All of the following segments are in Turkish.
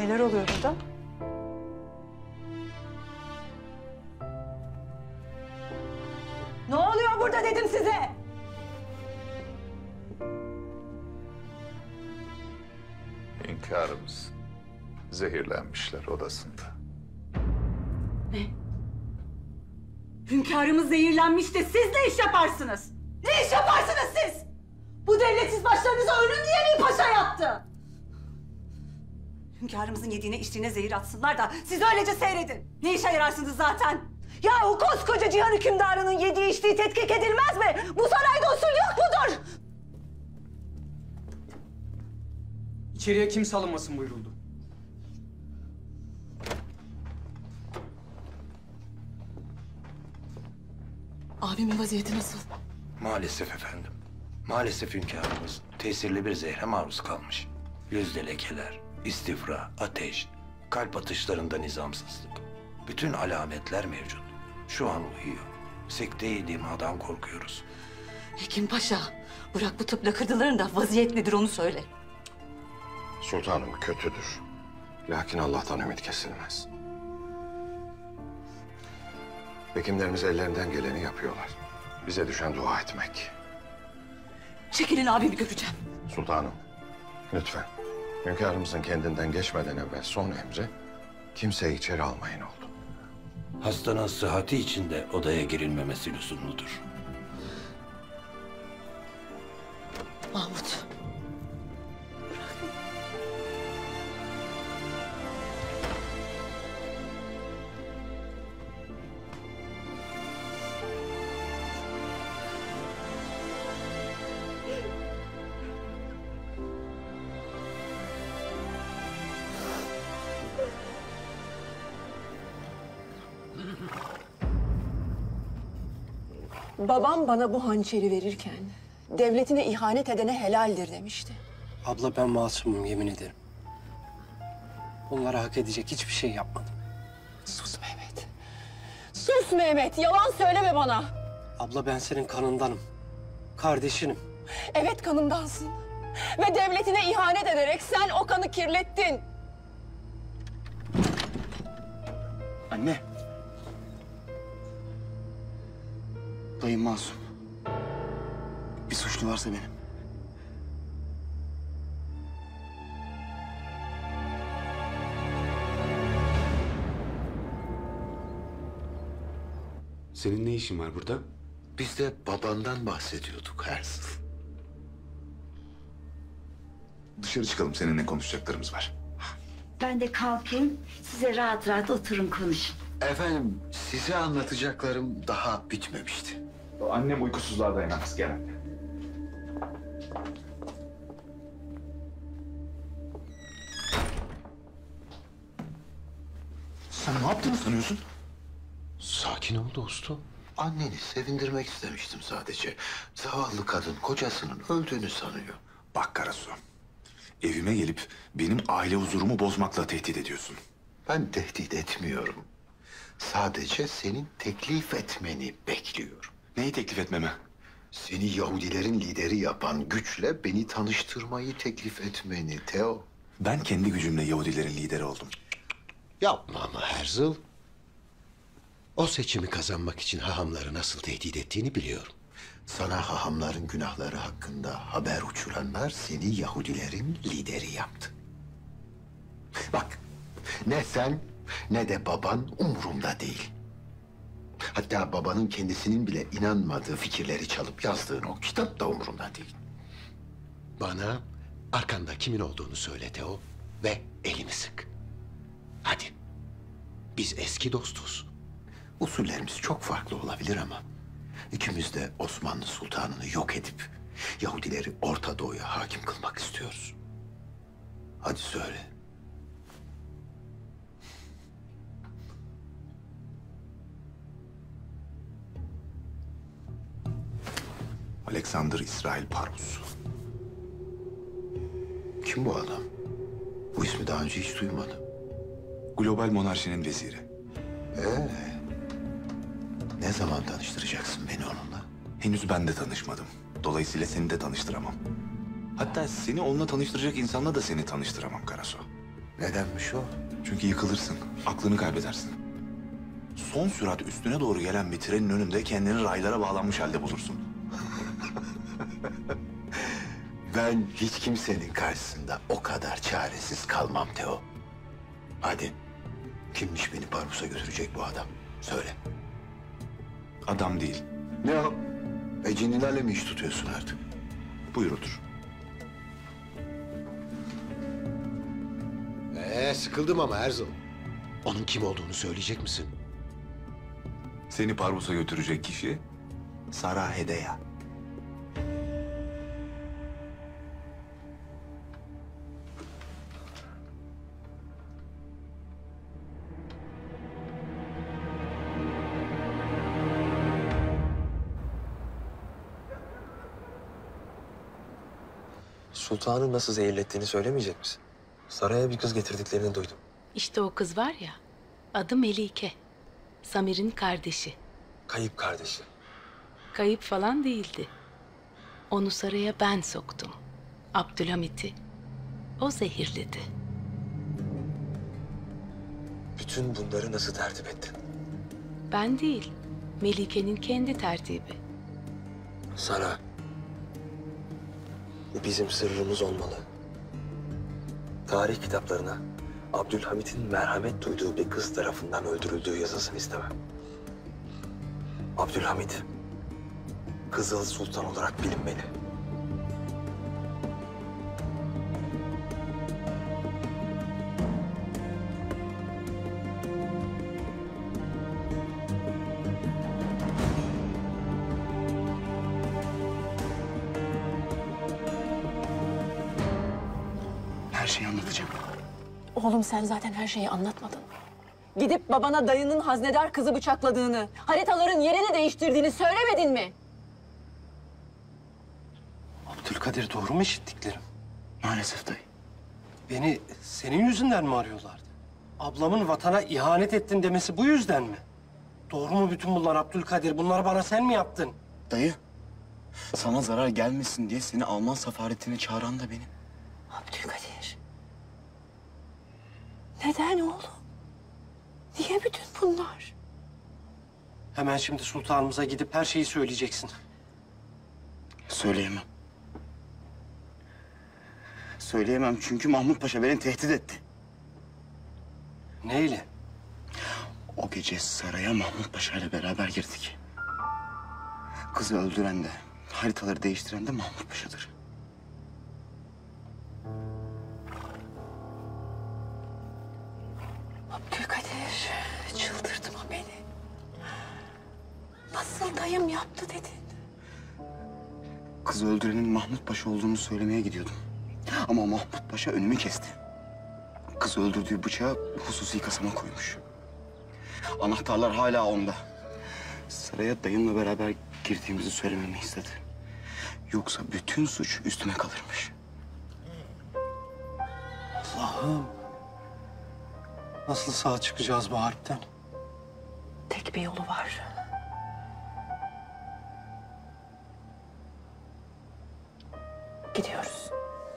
Neler oluyor burada? Ne oluyor burada dedim size! Hünkârımız zehirlenmişler odasında. Ne? Hünkârımız zehirlenmiş de siz ne iş yaparsınız? Ne iş yaparsınız siz? Bu devletsiz başlarınıza ölüm diye mi paşa yaptı? Hünkârımızın yediğine içtiğine zehir atsınlar da siz öylece seyredin. Ne işe yararsınız zaten? Ya o koskoca cihan hükümdarının yediği içtiği tetkik edilmez mi? Bu sarayda usul yok mudur? İçeriye kimse alınmasın buyuruldu. Abimin vaziyeti nasıl? Maalesef efendim. Maalesef hünkârımız tesirli bir zehre maruz kalmış. Yüzde lekeler, istifra, ateş, kalp atışlarında nizamsızlık. Bütün alametler mevcut. Şu an uyuyor. Sekte-i dimadan korkuyoruz. Hekim Paşa, bırak bu tıp lakırdılarını da vaziyet nedir onu söyle. Sultanım kötüdür. Lakin Allah'tan ümit kesilmez. Hekimlerimiz ellerinden geleni yapıyorlar. Bize düşen dua etmek. Çekilin abimi göreceğim. Sultanım, lütfen. Hünkârımızın kendinden geçmeden evvel son emri kimseyi içeri almayın oldu. Hastanın sıhhati için de odaya girilmemesi lüzumludur. Mahmut. Babam bana bu hançeri verirken devletine ihanet edene helaldir demişti. Abla ben masumum yemin ederim. Bunlara hak edecek hiçbir şey yapmadım. Sus Mehmet. Sus Mehmet, yalan söyleme bana. Abla ben senin kanındanım. Kardeşinim. Evet kanımdansın. Ve devletine ihanet ederek sen o kanı kirlettin. Anne. Dayım masum. Bir suçlu varsa benim. Senin ne işin var burada? Biz de babandan bahsediyorduk Herzl. Dışarı çıkalım, seninle konuşacaklarımız var. Ben de kalkayım. Size rahat rahat oturun konuşun. Efendim, size anlatacaklarım daha bitmemişti. Annem uykusuzluğa dayanamaz, gel anne. Sen ne yaptığını sanıyorsun? Sakin ol dostum. Anneni sevindirmek istemiştim sadece. Zavallı kadın kocasının öldüğünü sanıyor. Bak Karasu, evime gelip benim aile huzurumu bozmakla tehdit ediyorsun. Ben tehdit etmiyorum. Sadece senin teklif etmeni bekliyorum. Neyi teklif etmeme? Seni Yahudilerin lideri yapan güçle beni tanıştırmayı teklif etmeni Theo. Ben kendi gücümle Yahudilerin lideri oldum. Yapma ama Herzl. O seçimi kazanmak için hahamları nasıl tehdit ettiğini biliyorum. Sana hahamların günahları hakkında haber uçuranlar seni Yahudilerin lideri yaptı. Bak, ne sen ne de baban umurumda değil. Hatta babanın kendisinin bile inanmadığı fikirleri çalıp yazdığın o kitap da umurumda değil. Bana arkanda kimin olduğunu söyle Theo ve elimi sık. Hadi. Biz eski dostuz. Usullerimiz çok farklı olabilir ama ikimiz de Osmanlı Sultanı'nı yok edip Yahudileri Orta Doğu'ya hakim kılmak istiyoruz. Hadi söyle. Alexander İsrail Parvus. Kim bu adam? Bu ismi daha önce hiç duymadım. Global monarşinin veziri. Ne zaman tanıştıracaksın beni onunla? Henüz ben de tanışmadım. Dolayısıyla seni de tanıştıramam. Hatta seni onunla tanıştıracak insanla da seni tanıştıramam Karasu. Nedenmiş o? Çünkü yıkılırsın, aklını kaybedersin. Son sürat üstüne doğru gelen bir trenin önünde kendini raylara bağlanmış halde bulursun. Ben hiç kimsenin karşısında o kadar çaresiz kalmam Teo. Hadi, kimmiş beni Parbus'a götürecek bu adam? Söyle. Adam değil. Ne o? Cinnilerle mi iş tutuyorsun artık? Buyur otur. Sıkıldım ama Erzul. Onun kim olduğunu söyleyecek misin? Seni Parbus'a götürecek kişi Sara Hedeya. Sultanın nasıl zehirlettiğini söylemeyecek misin? Saraya bir kız getirdiklerini duydum. İşte o kız var ya, adı Melike. Samir'in kardeşi. Kayıp kardeşi. Kayıp falan değildi. Onu saraya ben soktum. Abdülhamit'i. O zehirledi. Bütün bunları nasıl tertip ettin? Ben değil, Melike'nin kendi tertibi. Sara. Bu bizim sırrımız olmalı. Tarih kitaplarına Abdülhamit'in merhamet duyduğu bir kız tarafından öldürüldüğü yazılsın istemem. Abdülhamit, Kızıl Sultan olarak bilinmeli. Her şeyi anlatacağım. Oğlum sen zaten her şeyi anlatmadın mı? Gidip babana dayının haznedar kızı bıçakladığını, haritaların yerini değiştirdiğini söylemedin mi? Abdülkadir doğru mu işittiklerim? Maalesef dayı. Beni senin yüzünden mi arıyorlardı? Ablamın vatana ihanet ettin demesi bu yüzden mi? Doğru mu bütün bunlar Abdülkadir? Bunları bana sen mi yaptın? Dayı, sana zarar gelmesin diye seni Alman safaretine çağıran da benim. Abdülkadir. Neden oğlum? Niye bütün bunlar? Hemen şimdi sultanımıza gidip her şeyi söyleyeceksin. Söyleyemem. Söyleyemem çünkü Mahmut Paşa beni tehdit etti. Neyle? O gece saraya Mahmut Paşa ile beraber girdik. Kızı öldüren de, haritaları değiştiren de Mahmut Paşa'dır. Abdülkadir, çıldırtma beni. Nasıl dayım yaptı dedin? Kızı öldürenin Mahmut Paşa olduğunu söylemeye gidiyordum. Ama Mahmut Paşa önümü kesti. Kızı öldürdüğü bıçağı hususi kasama koymuş. Anahtarlar hala onda. Saraya dayımla beraber girdiğimizi söylememi istedi. Yoksa bütün suç üstüme kalırmış. Allah'ım. Nasıl sağ çıkacağız bu harpten? Tek bir yolu var. Gidiyoruz.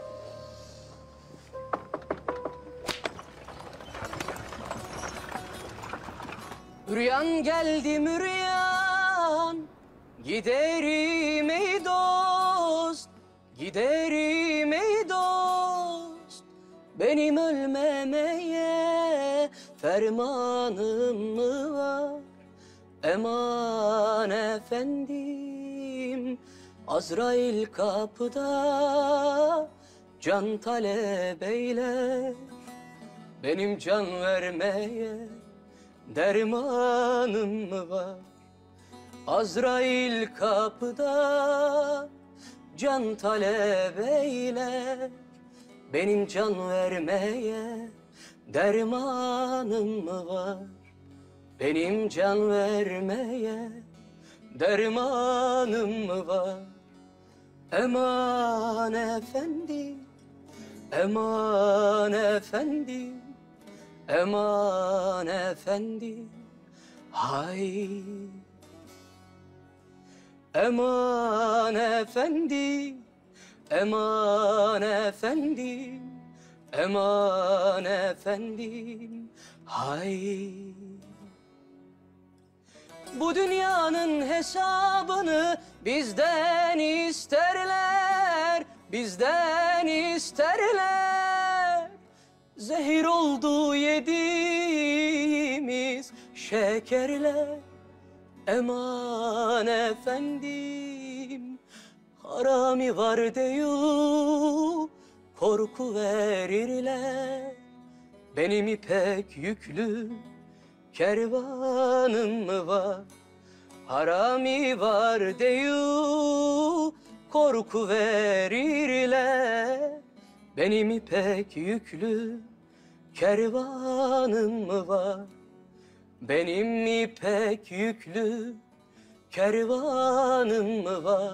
Rüyan geldi mi rüyan? Giderim ey dost, giderim ey dost. Benim ölmemeye fermanım mı var? Eman efendim, Azrail kapıda, can talep eyler. Benim can vermeye dermanım mı var? Azrail kapıda, can talep eyler. Benim can vermeye dermanım mı var? Benim can vermeye dermanım mı var? Eman efendim, eman efendim, eman efendim, hay. Eman efendim, eman efendim, Eman efendim, hay. Bu dünyanın hesabını bizden isterler, bizden isterler. Zehir oldu yediğimiz şekerler. Eman efendim, harami var deyu, korku verirler. Benim ipek yüklü kervanım mı var? Harami var deyu, korku verirler. Benim ipek yüklü kervanım mı var? Benim ipek yüklü kervanım mı var?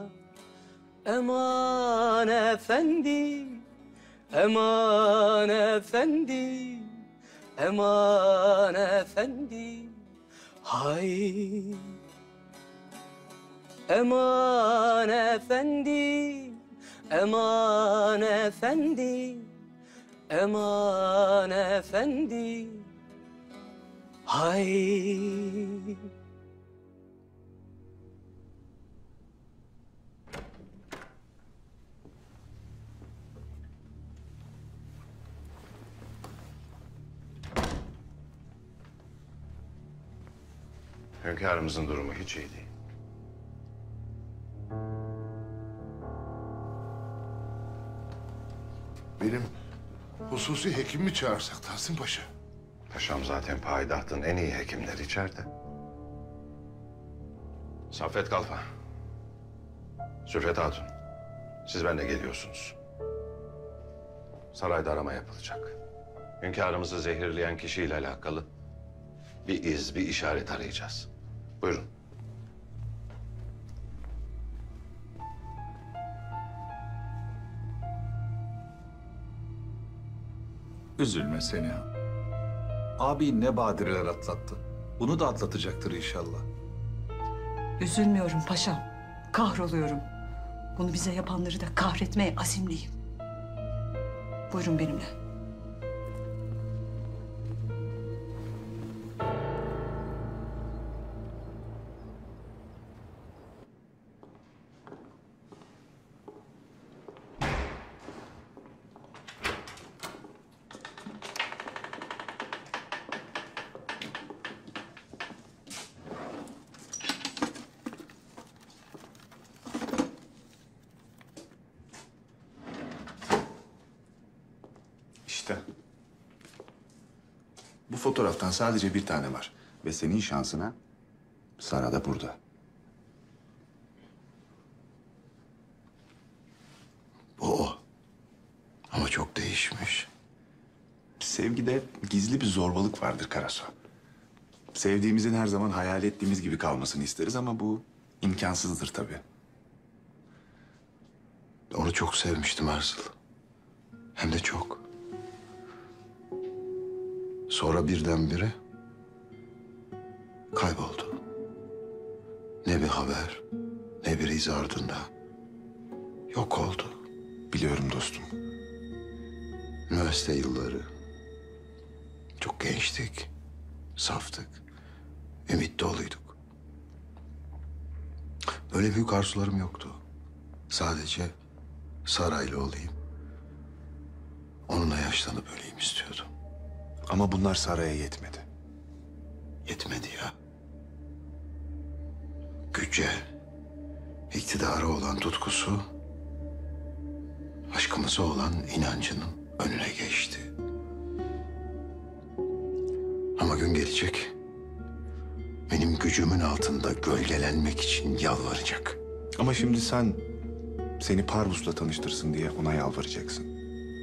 Eman efendim, eman efendim, eman efendim, hay. Eman efendim, eman efendim, eman efendim, hay. Hünkârımızın durumu hiç iyi değil. Benim hususi hekim mi çağırsak Tahsin Paşa? Paşam zaten payitahtın en iyi hekimleri içeride. Saffet Kalfa. Zülfet Hatun. Siz benimle geliyorsunuz. Sarayda arama yapılacak. Hünkârımızı zehirleyen kişiyle alakalı bir iz, bir işaret arayacağız. Buyurun. Üzülme Seniha. Abi ne badireler atlattı. Bunu da atlatacaktır inşallah. Üzülmüyorum paşam. Kahroluyorum. Bunu bize yapanları da kahretmeye azimliyim. Buyurun benimle. İşte. Bu fotoğraftan sadece bir tane var. Ve senin şansına Sara da burada. Bu o. Ama çok değişmiş. Sevgide gizli bir zorbalık vardır Karasu. Sevdiğimizin her zaman hayal ettiğimiz gibi kalmasını isteriz ama bu imkansızdır tabii. Onu çok sevmiştim Erzıl. Hem de çok. Sonra birdenbire kayboldu. Ne bir haber, ne bir iz ardında. Yok oldu. Biliyorum dostum. Üniversite yılları. Çok gençtik, saftık, ümit doluyduk. Öyle büyük arzularım yoktu. Sadece saraylı olayım. Onunla yaşlanıp öleyim istiyordum. Ama bunlar Sara'ya yetmedi. Yetmedi ya. Güce, iktidara olan tutkusu, aşkımıza olan inancının önüne geçti. Ama gün gelecek, benim gücümün altında gölgelenmek için yalvaracak. Ama şimdi sen seni Parvus'la tanıştırsın diye ona yalvaracaksın.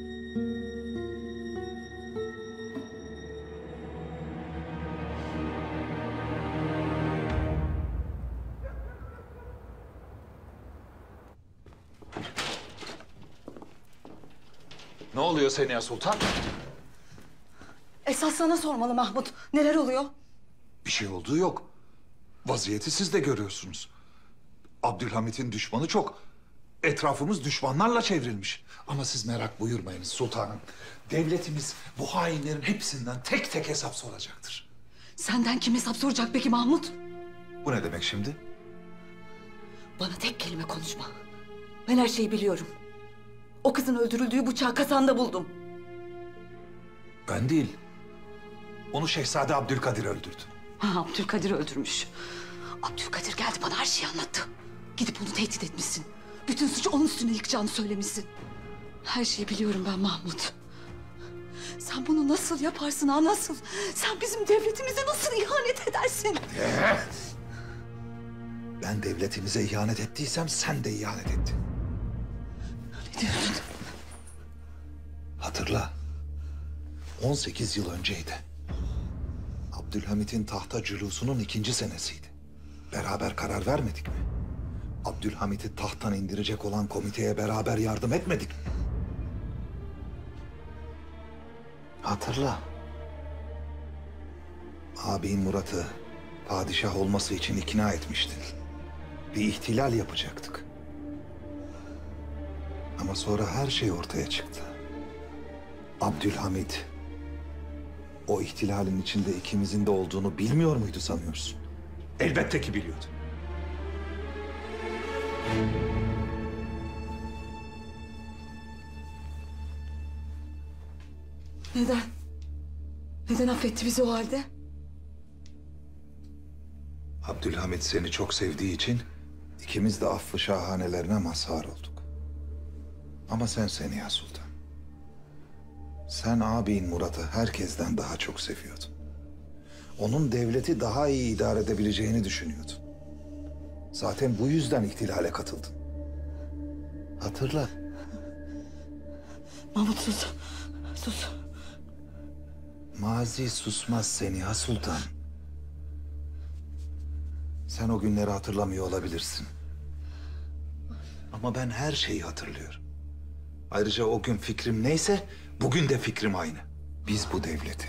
Ne oluyor Seniha Sultan? Esas sana sormalı Mahmut. Neler oluyor? Bir şey olduğu yok. Vaziyeti siz de görüyorsunuz. Abdülhamit'in düşmanı çok. Etrafımız düşmanlarla çevrilmiş. Ama siz merak buyurmayınız sultanım. Devletimiz bu hainlerin hepsinden tek tek hesap soracaktır. Senden kim hesap soracak peki Mahmut? Bu ne demek şimdi? Bana tek kelime konuşma. Ben her şeyi biliyorum. O kızın öldürüldüğü bıçağı kazanda buldum. Ben değil. Onu Şehzade Abdülkadir öldürdü. Ha, Abdülkadir öldürmüş. Abdülkadir geldi bana her şeyi anlattı. Gidip onu tehdit etmişsin. Bütün suçu onun üstüne yıkacağını söylemişsin. Her şeyi biliyorum ben Mahmut. Sen bunu nasıl yaparsın ha, nasıl? Sen bizim devletimize nasıl ihanet edersin? Ben devletimize ihanet ettiysem sen de ihanet ettin. Ne diyorsun? Hatırla. 18 yıl önceydi. Abdülhamit'in tahta cülusunun 2. senesiydi. Beraber karar vermedik mi? Abdülhamit'i tahttan indirecek olan komiteye beraber yardım etmedik mi? Hatırla. Ağabeyin Murat'ı padişah olması için ikna etmiştin. Bir ihtilal yapacaktık. Ama sonra her şey ortaya çıktı. Abdülhamit o ihtilalin içinde ikimizin de olduğunu bilmiyor muydu sanıyorsun? Elbette ki biliyordu. Neden? Neden affetti bizi o halde? Abdülhamit seni çok sevdiği için ikimiz de affı şahanelerine mazhar olduk. Ama sen Seniha Sultan. Sen ağabeyin Murat'ı herkesten daha çok seviyordun. Onun devleti daha iyi idare edebileceğini düşünüyordun. Zaten bu yüzden ihtilale katıldın. Hatırla. Mahmut sus. Sus. Mazi susmaz Seniha Sultan. Sen o günleri hatırlamıyor olabilirsin. Ama ben her şeyi hatırlıyorum. Ayrıca o gün fikrim neyse bugün de fikrim aynı. Biz bu devleti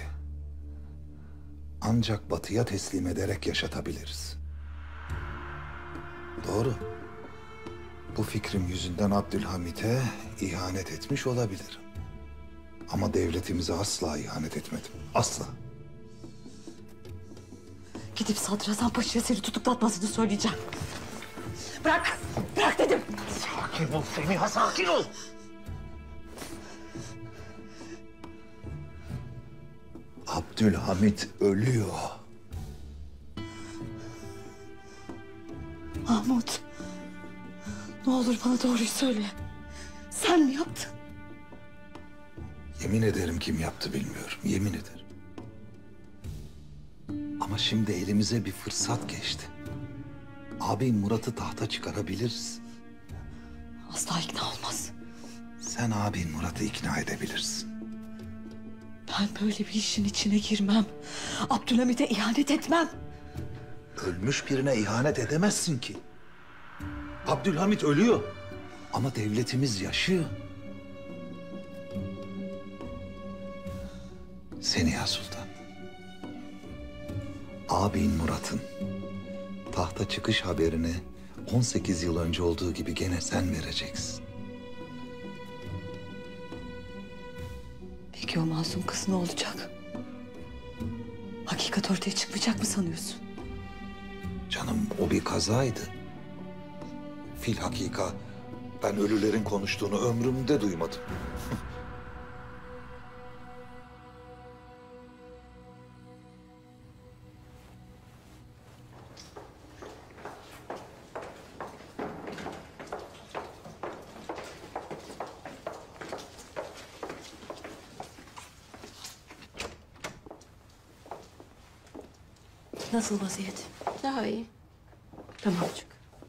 ancak Batı'ya teslim ederek yaşatabiliriz. Doğru. Bu fikrim yüzünden Abdülhamit'e ihanet etmiş olabilirim. Ama devletimize asla ihanet etmedim. Asla. Gidip Sadrazam Paşa'ya seni tutuklatmasını söyleyeceğim. Bırak! Bırak dedim! Sakin ol Seniha, sakin ol! Abdülhamit ölüyor. Mahmut, ne olur bana doğruyu söyle. Sen mi yaptın? Yemin ederim kim yaptı bilmiyorum, yemin ederim. Ama şimdi elimize bir fırsat geçti. Ağabey Murat'ı tahta çıkarabiliriz. Asla ikna olmaz. Sen ağabey Murat'ı ikna edebilirsin. Ben böyle bir işin içine girmem. Abdülhamit'e ihanet etmem. Ölmüş birine ihanet edemezsin ki. Abdülhamit ölüyor. Ama devletimiz yaşıyor. Seniha Sultan. Ağabeyin Murat'ın tahta çıkış haberini 18 yıl önce olduğu gibi gene sen vereceksin. Peki o masum kız ne olacak? Hakikat ortaya çıkmayacak mı sanıyorsun? Canım o bir kazaydı. Filhakika ben ölülerin konuştuğunu ömrümde duymadım. Nasıl vaziyet? Daha iyi. Tamam çık.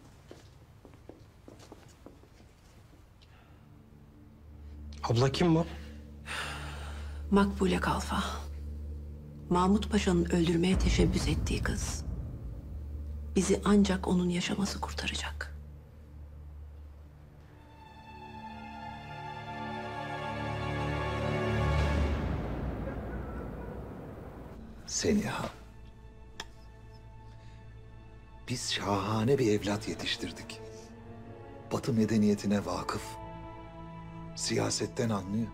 Abla kim bu? Makbule Kalfa. Mahmut Paşa'nın öldürmeye teşebbüs ettiği kız. Bizi ancak onun yaşaması kurtaracak. Seniha. Biz şahane bir evlat yetiştirdik. Batı medeniyetine vakıf. Siyasetten anlıyor.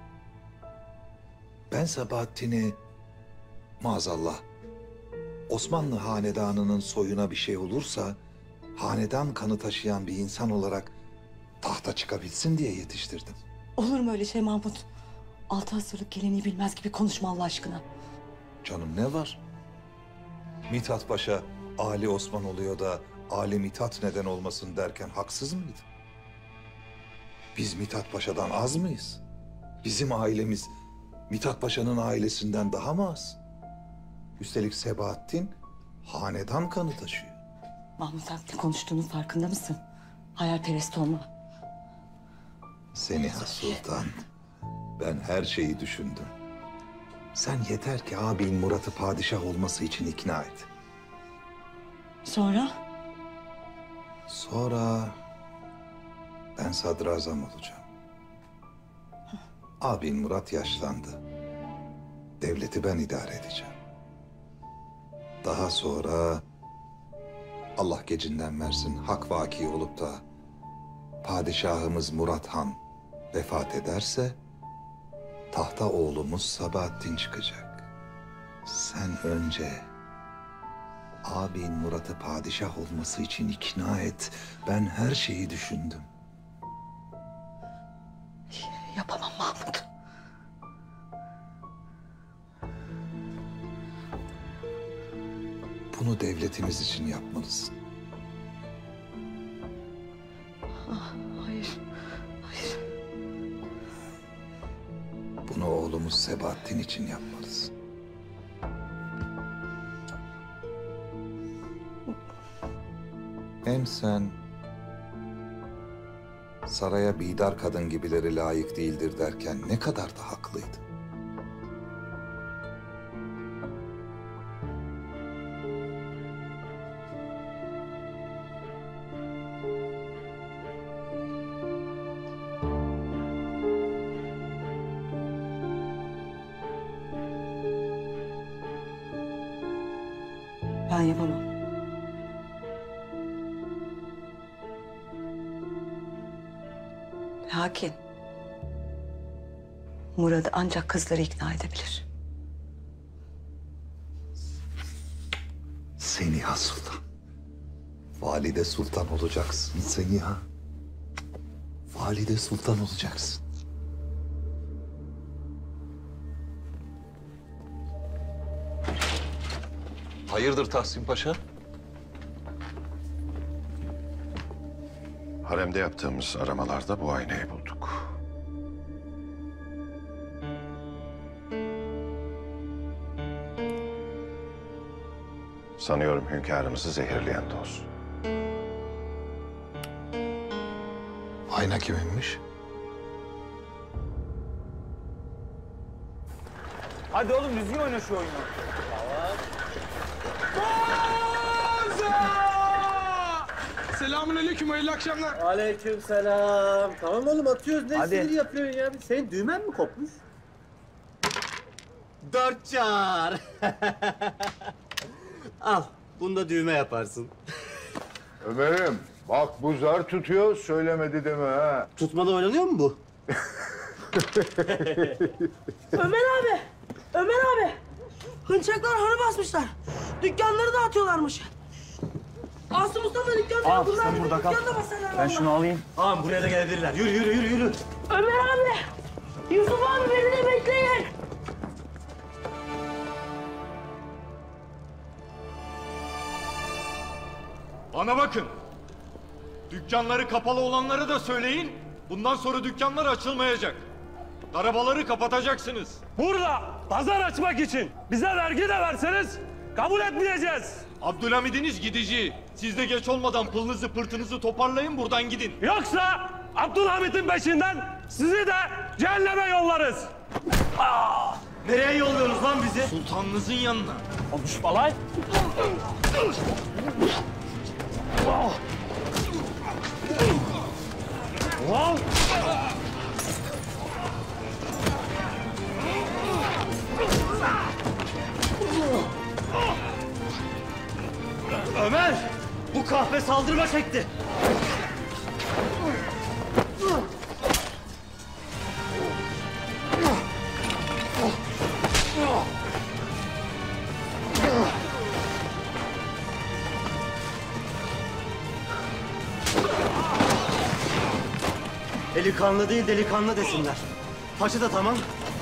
Ben Sabahattin'i maazallah Osmanlı hanedanının soyuna bir şey olursa hanedan kanı taşıyan bir insan olarak tahta çıkabilsin diye yetiştirdim. Olur mu öyle şey Mahmut? 6 asırlık geleneği bilmez gibi konuşma Allah aşkına. Canım ne var? Mithat Paşa Ali Osman oluyor da Ali Mithat neden olmasın derken haksız mıydı? Biz Mithat Paşa'dan az mıyız? Bizim ailemiz Mithat Paşa'nın ailesinden daha mı az? Üstelik Sebahattin hanedan kanı taşıyor. Mahmut sen ne konuştuğunun farkında mısın? Hayalperest olma. Seniha Sultan, ben her şeyi düşündüm. Sen yeter ki ağabeyin Murat'ı padişah olması için ikna et. Sonra? Sonra ben sadrazam olacağım. Ağabeyin Murat yaşlandı. Devleti ben idare edeceğim. Daha sonra Allah gecinden versin hak vaki olup da padişahımız Murat Han vefat ederse tahta oğlumuz Sabahattin çıkacak. Sen önce ağabeyin Murat'ı padişah olması için ikna et. Ben her şeyi düşündüm. Yapamam Mahmut. Bunu devletimiz için yapmalısın. Hayır. Hayır. Bunu oğlumuz Sebahattin için yapmalısın. Hem sen saraya bidar kadın gibileri layık değildir derken ne kadar da haklıydın. Ben yapamam. Lakin Murat'ı ancak kızları ikna edebilir. Seniha Sultan. Valide Sultan olacaksın Seniha. Valide Sultan olacaksın. Hayırdır Tahsin Paşa? Haremde yaptığımız aramalarda bu aynayı bulduk. Sanıyorum hünkârımızı zehirleyen toz. Ayna kiminmiş? Hadi oğlum düzgün oyna şu oyunu. Selamünaleyküm, hayırlı akşamlar. Aleykümselam. Tamam oğlum atıyoruz. Ne Hadi. sinir yapıyorsun ya? Senin düğmen mi kopmuş? 4 çar. Al. Bunda düğme yaparsın. Ömer'im bak bu zar tutuyor söylemedi deme ha. Tutmadan oynanıyor mu bu? Ömer abi! Ömer abi! Hınçaklar hanı basmışlar. Dükkanları dağıtıyorlarmış. Aslı Mustafa dükkanı Al, bunlar sen bir burada kal. dükkanı da basarlar Ben vallahi. şunu alayım. Ağam buraya da gelebilirler. Yürü yürü yürü yürü. Ömer abi! Yusuf abi beni de bekleyin. Bana bakın. Dükkanları kapalı olanları da söyleyin. Bundan sonra dükkanlar açılmayacak. Arabaları kapatacaksınız. Burada pazar açmak için bize vergi de verseniz kabul etmeyeceğiz. Abdülhamid'iniz gidici. Siz de geç olmadan pılınızı pırtınızı toparlayın buradan gidin. Yoksa Abdülhamit'in peşinden sizi de cehenneme yollarız. Nereye yolluyorsunuz lan bizi? Sultanınızın yanına. Konuşma lan. Ömer! Bu kahve saldırma çekti. Eli kanlı değil delikanlı desinler. Paça da tamam.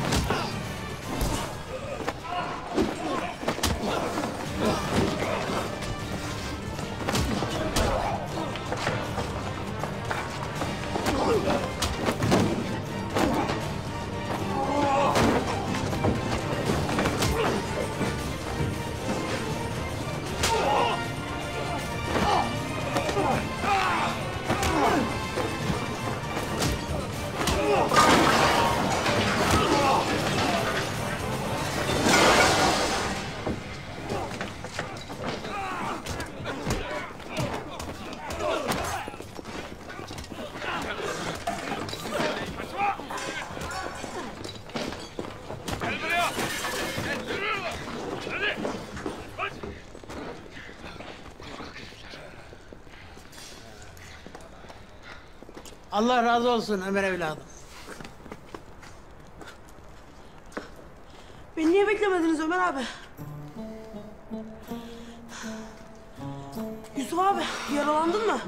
Allah razı olsun Ömer evladım. Beni niye beklemediniz Ömer abi? Yusuf abi yaralandın mı?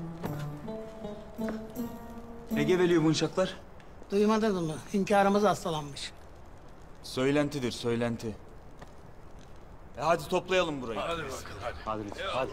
Ne geveliyor bu uçaklar? Duymadın mı? Hünkârımız hastalanmış. Söylentidir, söylenti. Hadi toplayalım burayı. Hadi bakalım. Hadi.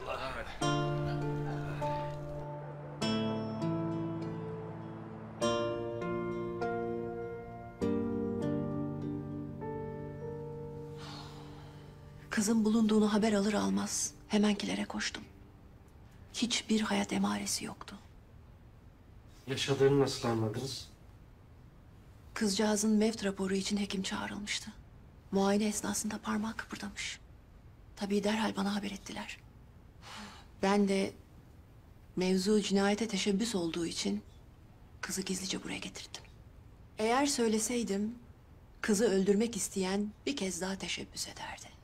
Kızın bulunduğunu haber alır almaz hemenkilere koştum. Hiçbir hayat emaresi yoktu. Yaşadığını nasıl anladınız? Kızcağızın mevt raporu için hekim çağrılmıştı. Muayene esnasında parmağı kıpırdamış. Tabii derhal bana haber ettiler. Ben de mevzu cinayete teşebbüs olduğu için kızı gizlice buraya getirdim. Eğer söyleseydim kızı öldürmek isteyen bir kez daha teşebbüs ederdi.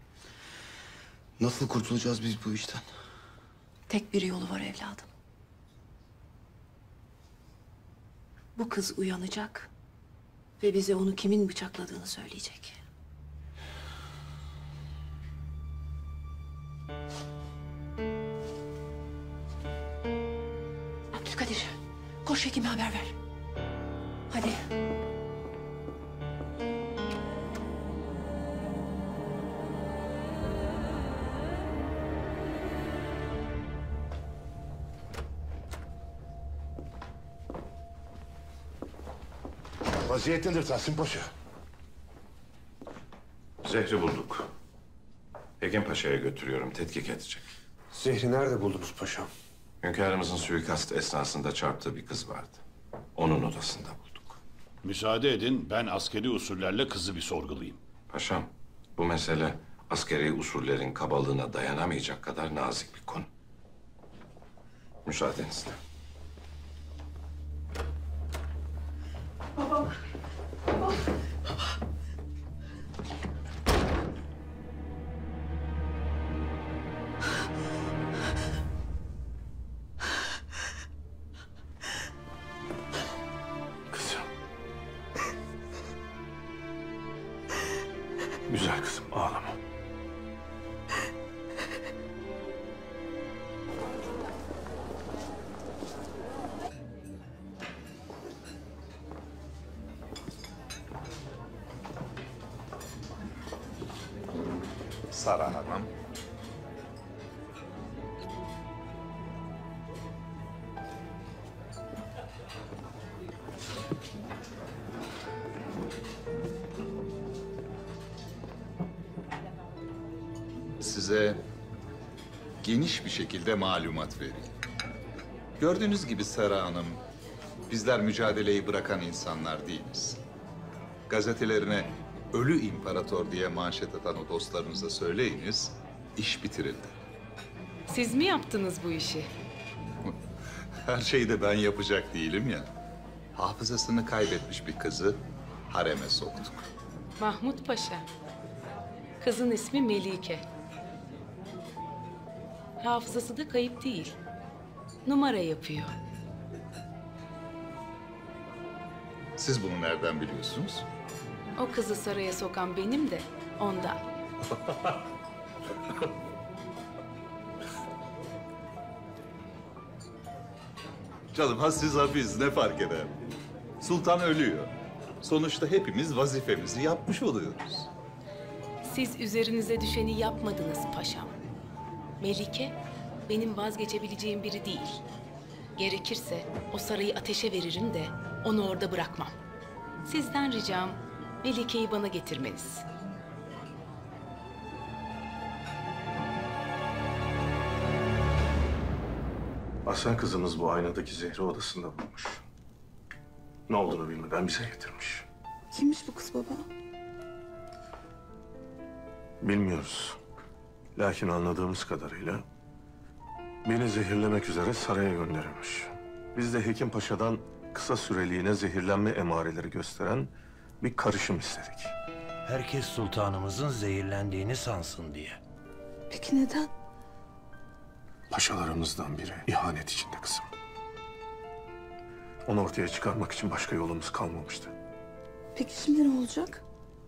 Nasıl kurtulacağız biz bu işten? Tek bir yolu var evladım. Bu kız uyanacak ve bize onu kimin bıçakladığını söyleyecek. Abdülkadir, koş hekime haber ver. Hadi. Vaziyet nedir Tahsin Paşa? Zehri bulduk. Hekim Paşa'ya götürüyorum, tetkik edecek. Zehri nerede buldunuz paşam? Hünkârımızın suikast esnasında çarptığı bir kız vardı. Onun odasında bulduk. Müsaade edin, ben askeri usullerle kızı bir sorgulayayım. Paşam, bu mesele askeri usullerin kabalığına dayanamayacak kadar nazik bir konu. Müsaadenizle. Babam. Babam. Kızım. Güzel kızım, ağlama. Sara Hanım. Size geniş bir şekilde malumat vereyim. Gördüğünüz gibi Sara Hanım, bizler mücadeleyi bırakan insanlar değiliz. Gazetelerine ölü imparator diye manşet atan o dostlarınıza söyleyiniz, iş bitirildi. Siz mi yaptınız bu işi? Her şeyi de ben yapacak değilim ya. Hafızasını kaybetmiş bir kızı hareme soktuk. Mahmut Paşa. Kızın ismi Melike. Hafızası da kayıp değil. Numara yapıyor. Siz bunu nereden biliyorsunuz? O kızı saraya sokan benim de ondan. Canım hassiz hafiz ne fark eder? Sultan ölüyor. Sonuçta hepimiz vazifemizi yapmış oluyoruz. Siz üzerinize düşeni yapmadınız paşam. Melike benim vazgeçebileceğim biri değil. Gerekirse o sarayı ateşe veririm de onu orada bırakmam. Sizden ricam Melike'yi bana getirmeniz. Aslan kızımız bu aynadaki zehri odasında bulmuş. Ne olduğunu bilmeden bize getirmiş. Kimmiş bu kız baba? Bilmiyoruz. Lakin anladığımız kadarıyla beni zehirlemek üzere saraya gönderilmiş. Biz de Hekim Paşa'dan kısa süreliğine zehirlenme emareleri gösteren bir karışım istedik. Herkes sultanımızın zehirlendiğini sansın diye. Peki neden? Paşalarımızdan biri ihanet içinde kızım. Onu ortaya çıkarmak için başka yolumuz kalmamıştı. Peki şimdi ne olacak?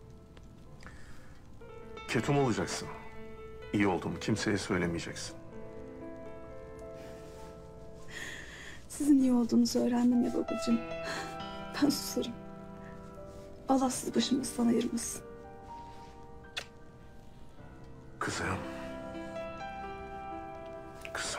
Ketum olacaksın. İyi olduğumu kimseye söylemeyeceksin. Sizin iyi olduğunuzu öğrendim ya babacığım. Ben susarım. Allah sizi başımızdan ayırmasın. Kızım. Kızım.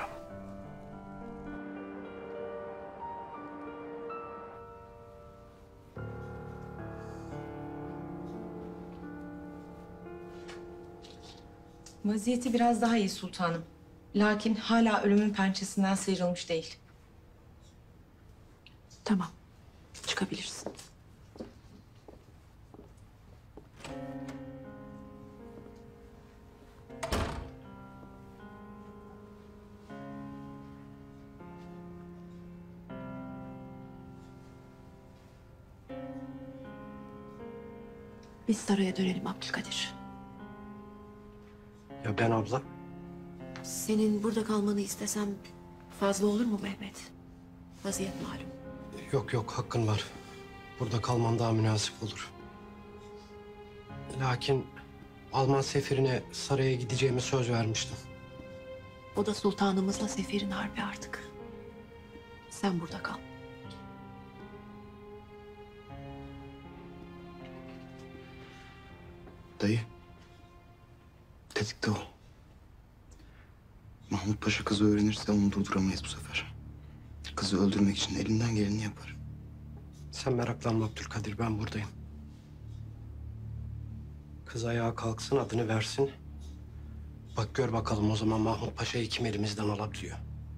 Vaziyeti biraz daha iyi sultanım. Lakin hala ölümün pençesinden sıyrılmış değil. Tamam. Çıkabilirsin. Biz saraya dönelim Abdülkadir. Ya ben abla? Senin burada kalmanı istesem fazla olur mu Mehmet? Vaziyet malum. Yok yok hakkın var. Burada kalmam daha münasip olur. Lakin Alman sefirine saraya gideceğimi söz vermiştim. O da sultanımızla seferin harbi artık. Sen burada kal. Dayı. Tetikte ol. Mahmut Paşa kızı öğrenirse onu durduramayız bu sefer. Kızı öldürmek için elinden geleni yapar. Sen meraklanma Abdülkadir, ben buradayım. Kız ayağa kalksın, adını versin. Bak gör bakalım o zaman Mahmut Paşa'yı kim elimizden alabiliyor.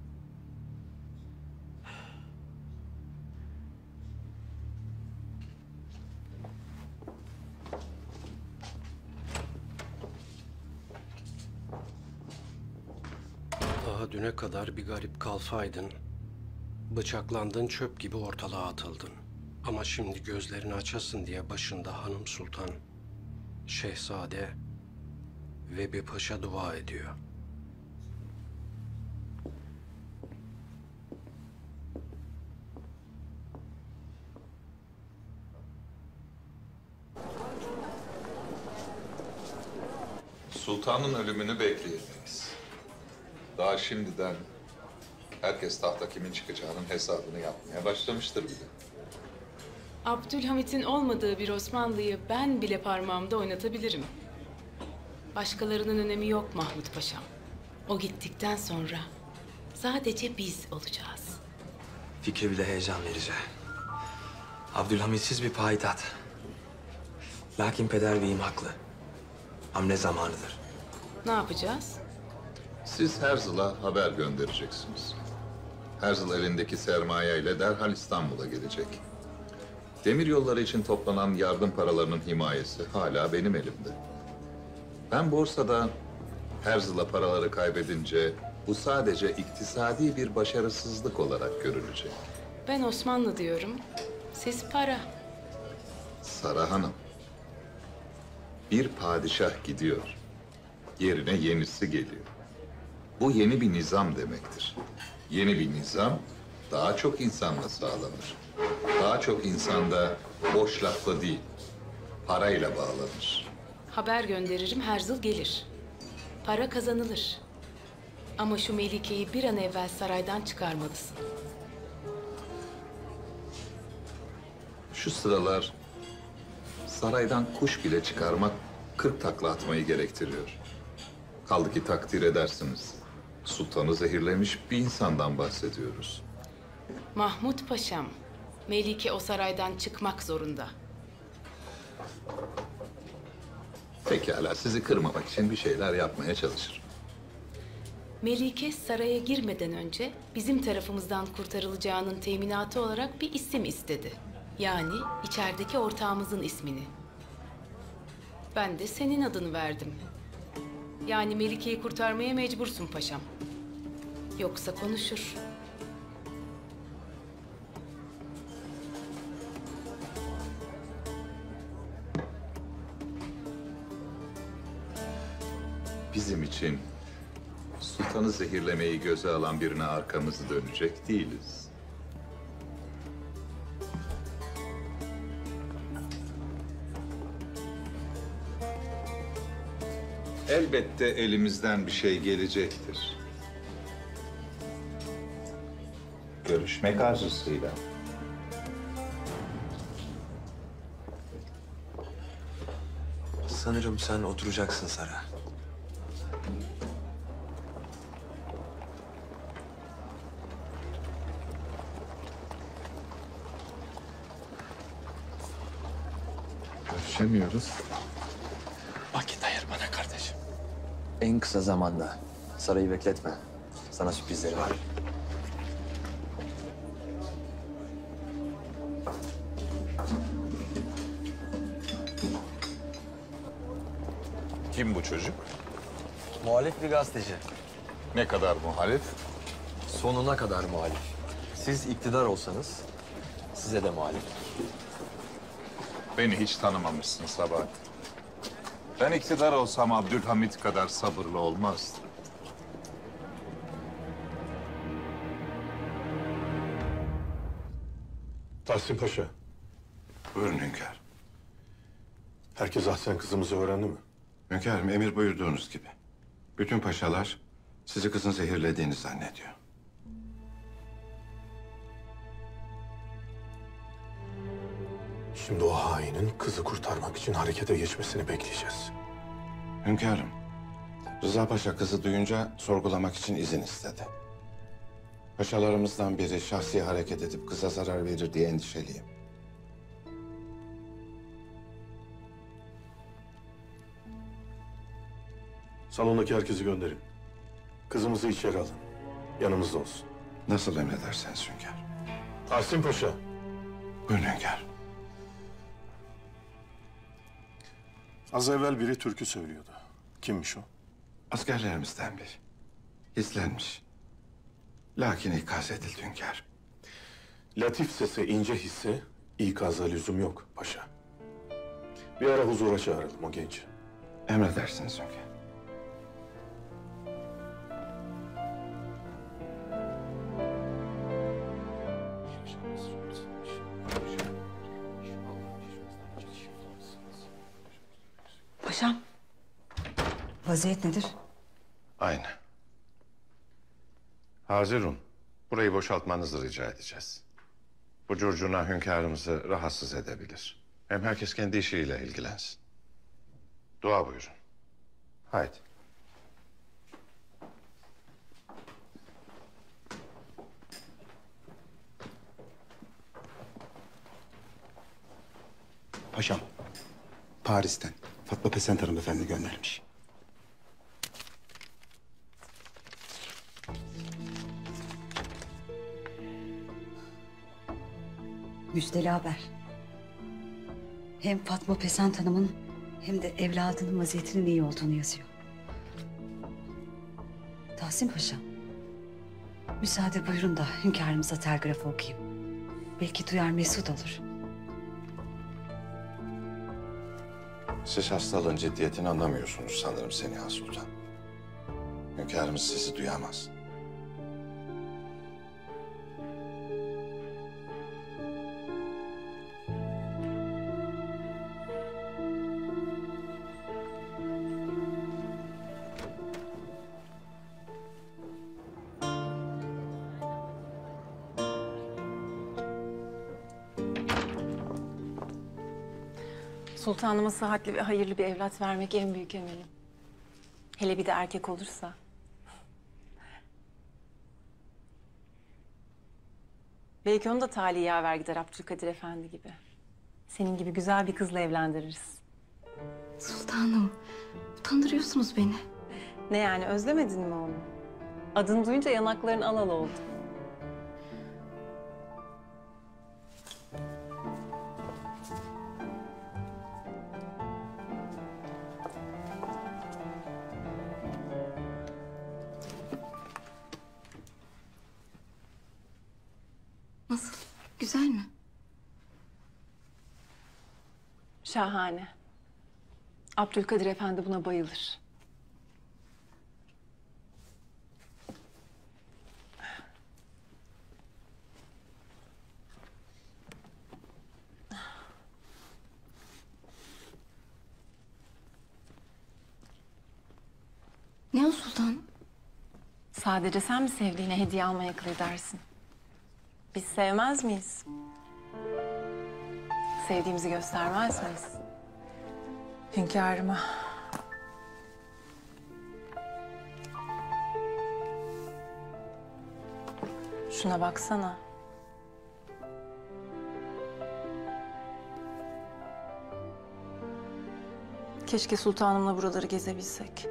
Daha düne kadar bir garip kalfaydın. Bıçaklandın, çöp gibi ortalığa atıldın. Ama şimdi gözlerini açasın diye başında hanım sultan, şehzade ve bir paşa dua ediyor. Sultanın ölümünü bekleyemeyiz. Daha şimdiden herkes tahta kimin çıkacağının hesabını yapmaya başlamıştır bile. Abdülhamit'in olmadığı bir Osmanlı'yı ben bile parmağımda oynatabilirim. Başkalarının önemi yok Mahmut Paşam. O gittikten sonra sadece biz olacağız. Fikri bile heyecan verici. Abdülhamitsiz bir payitaht. Lakin Peder Bey'im haklı. Hamle zamanıdır. Ne yapacağız? Siz Herzl'a haber göndereceksiniz. Herzl elindeki sermayeyle derhal İstanbul'a gelecek. Demir yolları için toplanan yardım paralarının himayesi hala benim elimde. Ben borsada Herzl'a paraları kaybedince bu sadece iktisadi bir başarısızlık olarak görülecek. Ben Osmanlı diyorum, siz para. Sara Hanım, bir padişah gidiyor, yerine yenisi geliyor. Bu yeni bir nizam demektir. Yeni bir nizam daha çok insanla sağlanır. Daha çok insanda boş lafla değil, parayla bağlanır. Haber gönderirim, Herzl gelir. Para kazanılır. Ama şu Melike'yi bir an evvel saraydan çıkarmalısın. Şu sıralar saraydan kuş bile çıkarmak 40 takla atmayı gerektiriyor. Kaldı ki takdir edersiniz. Sultanı zehirlemiş bir insandan bahsediyoruz. Mahmut Paşam, Melike o saraydan çıkmak zorunda. Pekala, sizi kırmamak için bir şeyler yapmaya çalışırım. Melike saraya girmeden önce bizim tarafımızdan kurtarılacağının teminatı olarak bir isim istedi. Yani içerideki ortağımızın ismini. Ben de senin adını verdim. Yani Melike'yi kurtarmaya mecbursun paşam. Yoksa konuşur. Bizim için sultanı zehirlemeyi göze alan birine arkamızı dönecek değiliz. Elbette elimizden bir şey gelecektir. Görüşmek arzusuyla. Sanırım sen oturacaksın Sara. Görüşemiyoruz. Vakit ayır bana kardeşim. En kısa zamanda. Sarayı bekletme. Sana sürprizleri var. Kim bu çocuk? Muhalif bir gazeteci. Ne kadar muhalif? Sonuna kadar muhalif. Siz iktidar olsanız size de muhalif. Beni hiç tanımamışsın Sabahat. Ben iktidar olsam Abdülhamit kadar sabırlı olmazdım. Tahsin Paşa, Buyurun hünkâr. herkes Ahsen kızımızı öğrendi mi? Hünkârım, emir buyurduğunuz gibi. Bütün paşalar sizi kızın zehirlediğini zannediyor. Şimdi o hainin kızı kurtarmak için harekete geçmesini bekleyeceğiz. Hünkârım, Rıza Paşa kızı duyunca sorgulamak için izin istedi. Paşalarımızdan biri şahsi hareket edip kıza zarar verir diye endişeliyim. Salondaki herkesi gönderin. Kızımızı içeri alın. Yanımızda olsun. Nasıl emrederseniz hünkâr. Tahsin Paşa. Buyurun hünkâr. Az evvel biri türkü söylüyordu. Kimmiş o? Askerlerimizden biri. Hislenmiş. Lakin ikaz edildi hünkâr. Latif sese, ince hisse ikaza lüzum yok paşa. Bir ara huzura çağıralım o genci. Emredersiniz hünkâr. Paşam, vaziyet nedir? Aynı. Hazirun, burayı boşaltmanızı rica edeceğiz. Bu curcuna hünkârımızı rahatsız edebilir. Hem herkes kendi işiyle ilgilensin. Dua buyurun. Haydi. Paşam, Paris'ten Fatma Pesent hanımefendi göndermiş. Müjdeli haber. Hem Fatma Pesent Hanım'ın hem de evladının vaziyetinin iyi olduğunu yazıyor. Tahsin Paşa, müsaade buyurun da hünkârımıza telgrafı okuyayım. Belki duyar mesut olur. Siz hastalığın ciddiyetini anlamıyorsunuz sanırım Seniha Sultan. Hünkârımız sizi duyamaz. Sultanıma sıhhatli ve hayırlı bir evlat vermek en büyük emelim. Hele bir de erkek olursa. Belki onu da talihi yaver gider Abdülkadir Efendi gibi. Senin gibi güzel bir kızla evlendiririz. Sultanım, utandırıyorsunuz beni. Ne yani, özlemedin mi onu? Adını duyunca yanakların al al oldu. Nasıl? Güzel mi? Şahane. Abdülkadir Efendi buna bayılır. Ne o sultanım? Sadece sen mi sevdiğine hediye almaya akıl edersin? Biz sevmez miyiz? Sevdiğimizi göstermez miyiz? Hünkârıma. Şuna baksana. Keşke sultanımla buraları gezebilsek.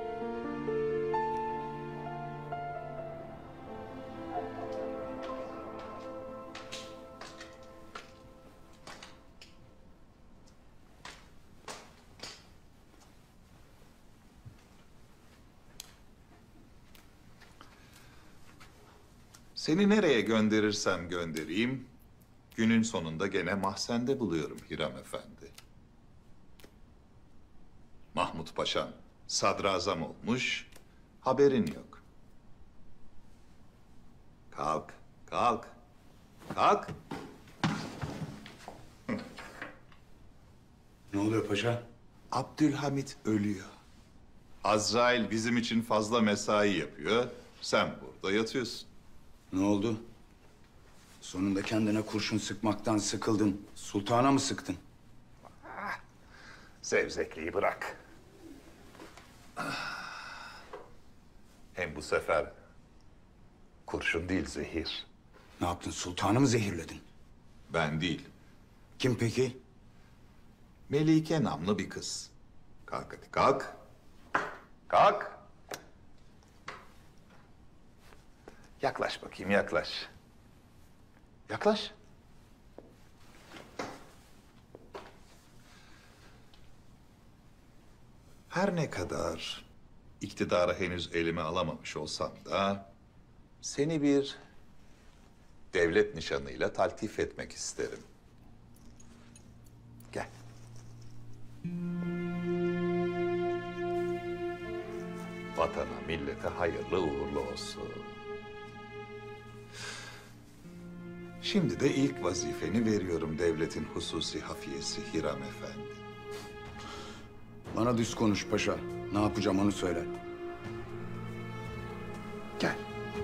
Seni nereye gönderirsem göndereyim, günün sonunda gene mahzende buluyorum Hiram Efendi. Mahmut Paşa'm sadrazam olmuş, haberin yok. Kalk, kalk, kalk. Ne oluyor paşa? Abdülhamit ölüyor. Azrail bizim için fazla mesai yapıyor, sen burada yatıyorsun. Ne oldu? Sonunda kendine kurşun sıkmaktan sıkıldın. Sultana mı sıktın? Zevzekliği bırak. Hem bu sefer kurşun değil zehir. Ne yaptın? Sultanı mı zehirledin? Ben değil. Kim peki? Melike namlı bir kız. Kalk hadi kalk. Kalk. Yaklaş bakayım yaklaş. Yaklaş. Her ne kadar iktidarı henüz elime alamamış olsam da seni bir devlet nişanıyla taltif etmek isterim. Gel. Vatana, millete hayırlı uğurlu olsun. Şimdi de ilk vazifeni veriyorum devletin hususi hafiyesi Hiram Efendi. Bana düz konuş paşa. Ne yapacağım onu söyle. Gel.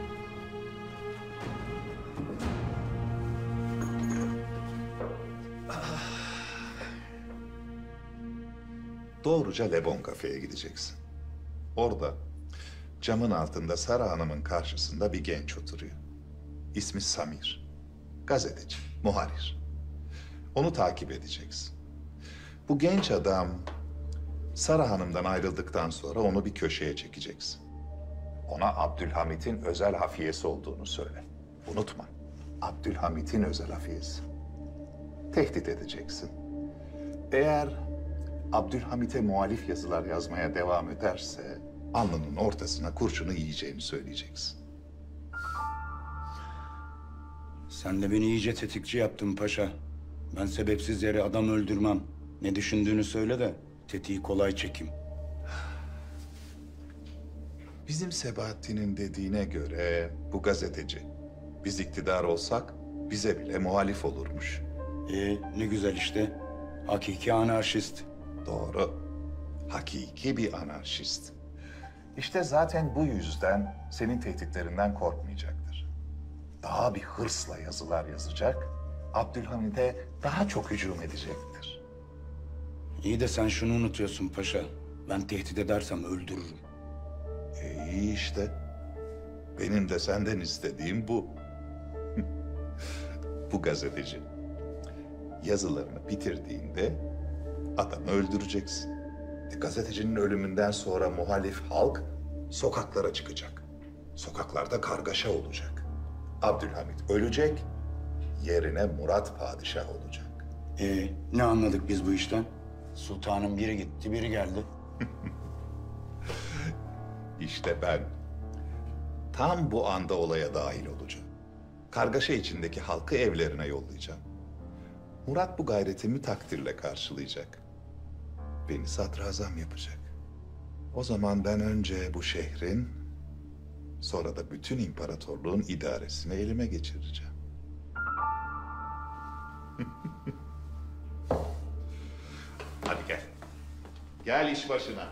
Doğruca Lebon kafeye gideceksin. Orada camın altında Sara Hanım'ın karşısında bir genç oturuyor. İsmi Samir. Gazeteci, muharir. Onu takip edeceksin. Bu genç adam Sara Hanım'dan ayrıldıktan sonra onu bir köşeye çekeceksin. Ona Abdülhamit'in özel hafiyesi olduğunu söyle. Unutma. Abdülhamit'in özel hafiyesi. Tehdit edeceksin. Eğer Abdülhamit'e muhalif yazılar yazmaya devam ederse alnının ortasına kurşunu yiyeceğini söyleyeceksin. Sen de beni iyice tetikçi yaptın paşa. Ben sebepsiz yere adam öldürmem. Ne düşündüğünü söyle de tetiği kolay çekeyim. Bizim Sebahattin'in dediğine göre bu gazeteci, biz iktidar olsak bize bile muhalif olurmuş. Ne güzel işte. Hakiki anarşist. Doğru. Hakiki bir anarşist. İşte zaten bu yüzden senin tehditlerinden korkmayacaktır. Daha bir hırsla yazılar yazacak, Abdülhamit'e daha çok hücum edecektir. İyi de sen şunu unutuyorsun paşa. Ben tehdit edersem öldürürüm. İyi işte. Benim de senden istediğim bu. Bu gazeteci. Yazılarını bitirdiğinde adamı öldüreceksin. Gazetecinin ölümünden sonra muhalif halk sokaklara çıkacak. Sokaklarda kargaşa olacak. Abdülhamit ölecek, yerine Murat padişah olacak. Ne anladık biz bu işten? Sultanın biri gitti, biri geldi. İşte ben tam bu anda olaya dahil olacağım. Kargaşa içindeki halkı evlerine yollayacağım. Murat bu gayretimi takdirle karşılayacak. Beni sadrazam yapacak. O zaman ben önce bu şehrin, sonra da bütün imparatorluğun idaresini elime geçireceğim. Hadi gel. Gel iş başına.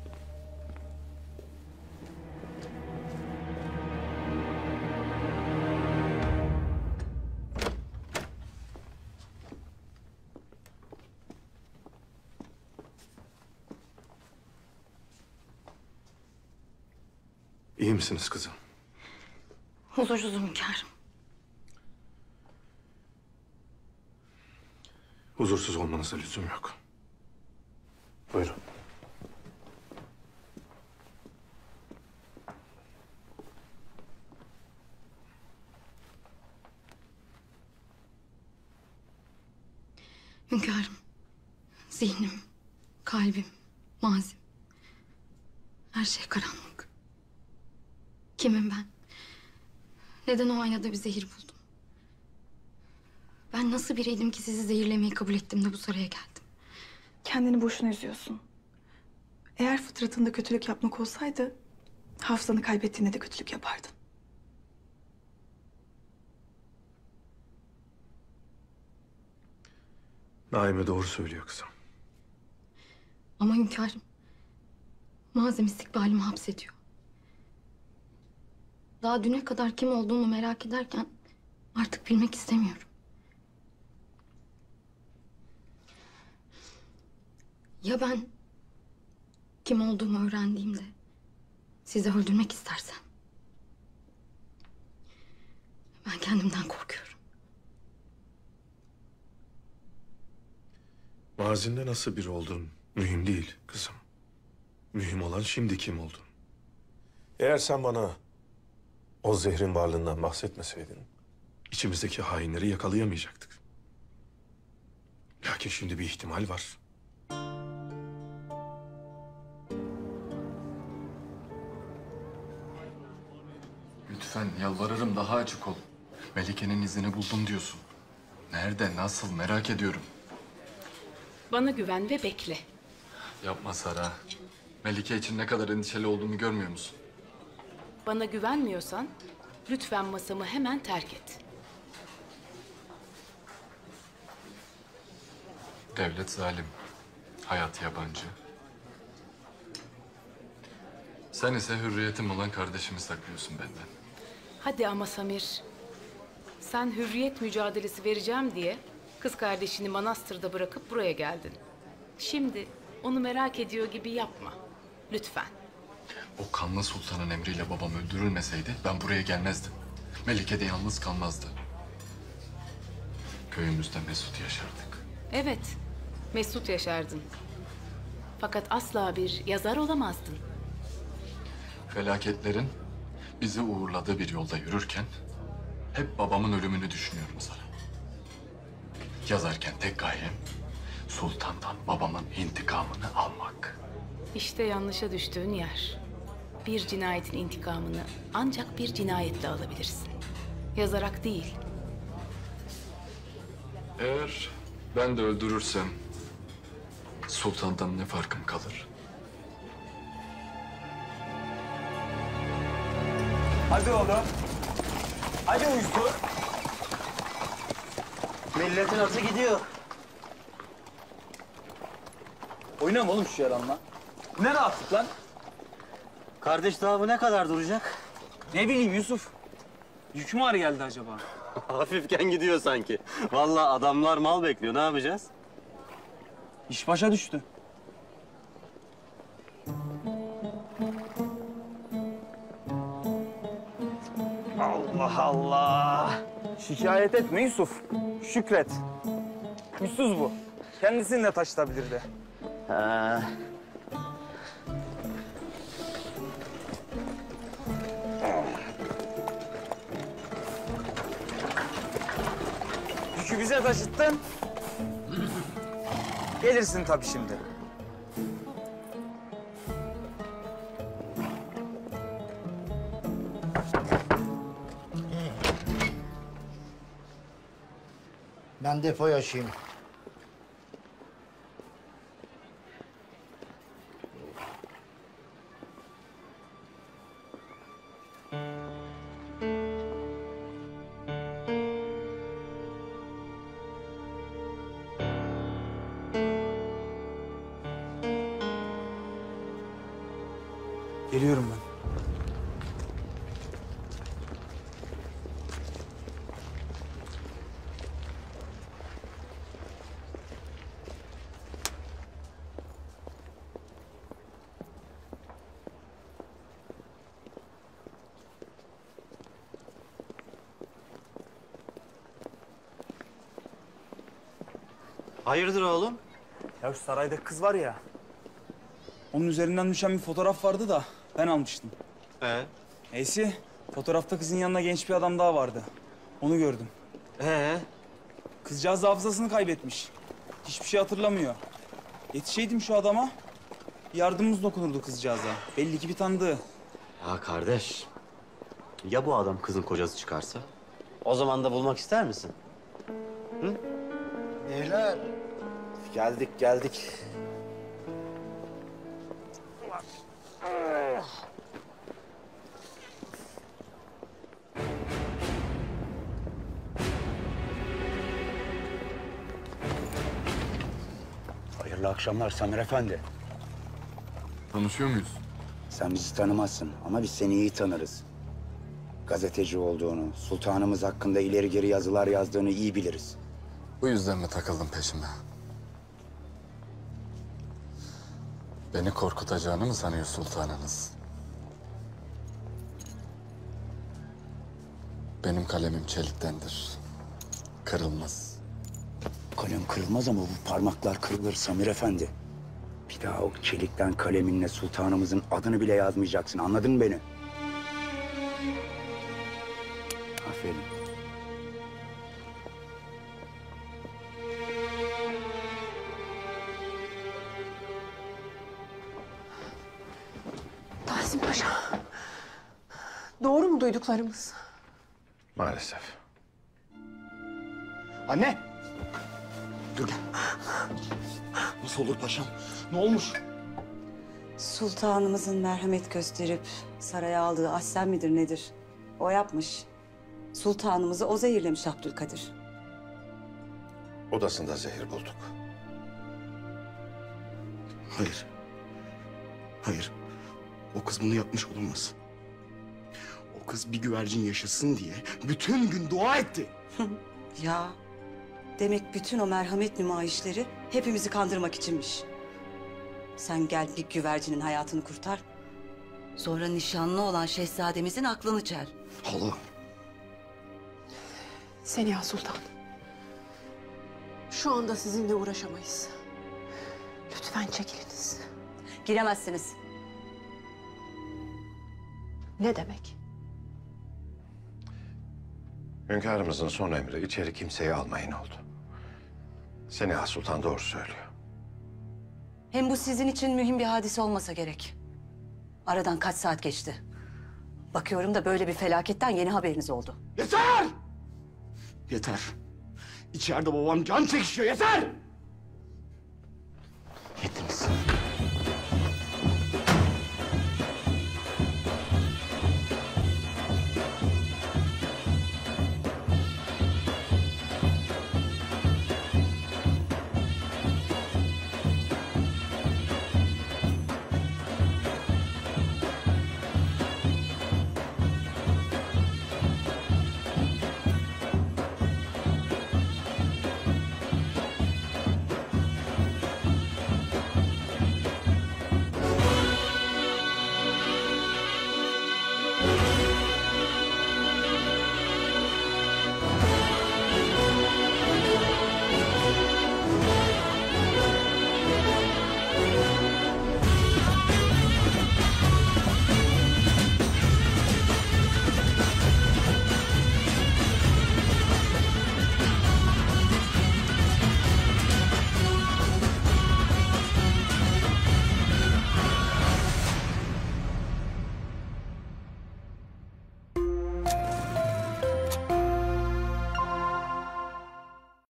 İyi misiniz kızım? Huzursuzum hünkârım. Huzursuz olmanıza lüzum yok. Buyurun. Hünkârım, zihnim, kalbim, mazim. Her şey karanlık. Kimim ben? Neden o aynada bir zehir buldum? Ben nasıl biriydim ki sizi zehirlemeyi kabul ettim de bu saraya geldim? Kendini boşuna üzüyorsun. Eğer fıtratında kötülük yapmak olsaydı, hafızanı kaybettiğinde de kötülük yapardın. Naime doğru söylüyor kızım. Ama hünkârım, mazim istikbalimi hapsediyor. Daha düne kadar kim olduğumu merak ederken artık bilmek istemiyorum. Ya ben kim olduğumu öğrendiğimde sizi öldürmek istersem? Ben kendimden korkuyorum. Mazinde nasıl biri olduğun mühim değil kızım. Mühim olan şimdi kim oldun. Eğer sen bana o zehrin varlığından bahsetmeseydin, içimizdeki hainleri yakalayamayacaktık. Lakin şimdi bir ihtimal var. Lütfen yalvarırım daha açık ol. Melike'nin izini buldum diyorsun. Nerede, nasıl merak ediyorum. Bana güven ve bekle. Yapma Sara. Melike için ne kadar endişeli olduğumu görmüyor musun? Bana güvenmiyorsan lütfen masamı hemen terk et. Devlet zalim. Hayat yabancı. Sen ise hürriyetim olan kardeşimi saklıyorsun benden. Hadi ama Samir. Sen hürriyet mücadelesi vereceğim diye kız kardeşini manastırda bırakıp buraya geldin. Şimdi onu merak ediyor gibi yapma. Lütfen. O kanlı sultanın emriyle babam öldürülmeseydi ben buraya gelmezdim. Melike de yalnız kalmazdı. Köyümüzde mesut yaşardık. Evet, mesut yaşardın. Fakat asla bir yazar olamazdın. Felaketlerin bizi uğurladığı bir yolda yürürken hep babamın ölümünü düşünüyorum Sara. Yazarken tek gayem sultandan babamın intikamını almak. İşte yanlışa düştüğün yer. Bir cinayetin intikamını ancak bir cinayetle alabilirsin. Yazarak değil. Eğer ben de öldürürsem sultandan ne farkım kalır? Hadi oğlum. Hadi uyku. Milletin atı gidiyor. Oynama oğlum şu yaranla. Ne rahatlık lan? Kardeş daha bu ne kadar duracak? Ne bileyim Yusuf. Yük mü ağır geldi acaba? Hafifken gidiyor sanki. Vallahi adamlar mal bekliyor. Ne yapacağız? İş başa düştü. Allah Allah. Şikayet etme Yusuf. Şükret. Huysuz bu. Kendisini de taşıtabilirdi. Yükü bize taşıttın. Gelirsin tabii şimdi. Ben depoyu açayım. Geliyorum ben. Hayırdır oğlum? Ya şu saraydaki kız var ya. Onun üzerinden düşen bir fotoğraf vardı da ben almıştım. Neyse fotoğrafta kızın yanında genç bir adam daha vardı. Onu gördüm. Kızcağız hafızasını kaybetmiş. Hiçbir şey hatırlamıyor. Yetişeydim şu adama. Yardımımız dokunurdu kızcağıza. Belli ki bir tanıdığı. Ya kardeş, ya bu adam kızın kocası çıkarsa? O zaman da bulmak ister misin? Hı? Beyler. Geldik. Hayırlı akşamlar Samir Efendi. Tanışıyor muyuz? Sen bizi tanımazsın ama biz seni iyi tanırız. Gazeteci olduğunu, sultanımız hakkında ileri geri yazılar yazdığını iyi biliriz. Bu yüzden mi takıldın peşime? Beni korkutacağını mı sanıyor sultanınız? Benim kalemim çeliktendir. Kırılmaz. Kalem kırılmaz ama bu parmaklar kırılır Samir Efendi. Bir daha o çelikten kaleminle sultanımızın adını bile yazmayacaksın. Anladın mı beni? Aferin. Tahsin Paşa. Doğru mu duyduklarımız? Maalesef. Anne! Dur gel. Nasıl olur paşam? Ne olmuş? Sultanımızın merhamet gösterip saraya aldığı Ahsen midir nedir? O yapmış. Sultanımızı o zehirlemiş Abdülkadir. Odasında zehir bulduk. Hayır. Hayır. O kız bunu yapmış olamaz. O kız bir güvercin yaşasın diye bütün gün dua etti. Ya demek bütün o merhamet nümayişleri hepimizi kandırmak içinmiş. Sen gel bir güvercinin hayatını kurtar. Sonra nişanlı olan şehzademizin aklını çel. Allah. Seniha Sultan. Şu anda sizinle uğraşamayız. Lütfen çekiliniz. Giremezsiniz. Ne demek? Hünkârımızın son emri içeri kimseyi almayın oldu. Seniha Sultan doğru söylüyor. Hem bu sizin için mühim bir hadise olmasa gerek. Aradan kaç saat geçti. Bakıyorum da böyle bir felaketten yeni haberiniz oldu. Yeter! Yeter. İçeride babam can çekişiyor. Yeter! Yettiniz.